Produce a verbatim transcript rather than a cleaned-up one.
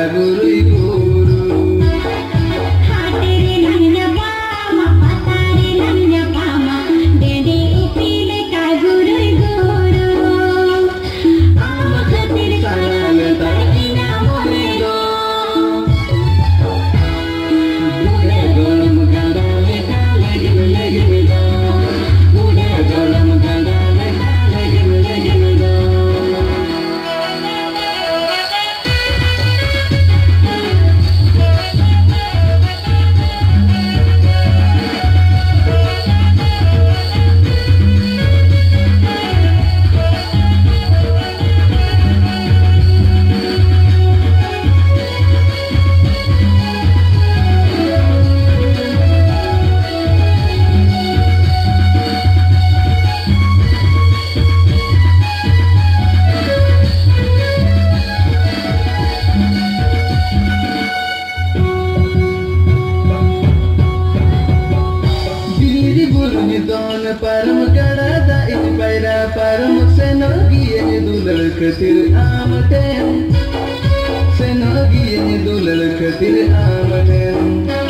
guru guru hatere nanya pama patare nanya pama dede upile ka guru guru ama khatir sangal takina mone go bude golum gandale lagi lagi go bude golum gandale lagi lagi go परम कड़ा इत para परम से नगिए दुलल खतिर आमते से नगिए दुलल खतिर आमते